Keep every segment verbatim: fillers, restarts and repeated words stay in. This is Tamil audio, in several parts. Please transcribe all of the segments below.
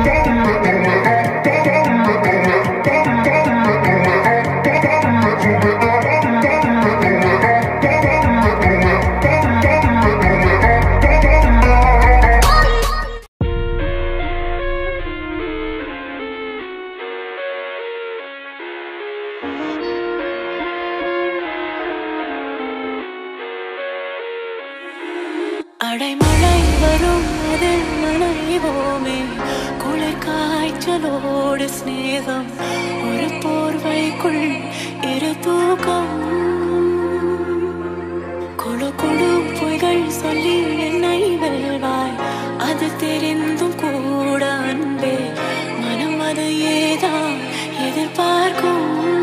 அடைமழை வரும் அதில் நனைவோமே குளிர் காய்ச்சலோடு ஸ்நேகம் ஒரு போர்வைக்குள் இரு தூக்கம் கொடு கொடு பொய்கள் சொல்லி என்னை வெல்வாய் அது தெரிந்தும் கூட அன்பே மனம் அது ஏதான் எதிர்பார்க்கும்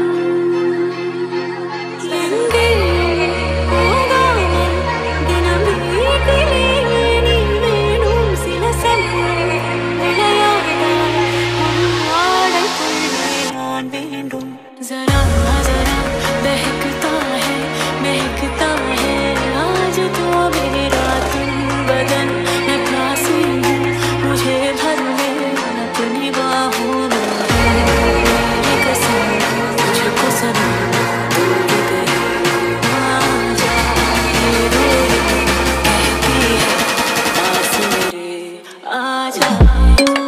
जरा जरा बहकता है महकता है आज तो मेरा तन बदन मैं प्यासी हूँ मुझे भर ले अपनी बाहों में मेरी कसम तुझको सनम दूर गई आजा ये रो कहती है पास मेरे आजा।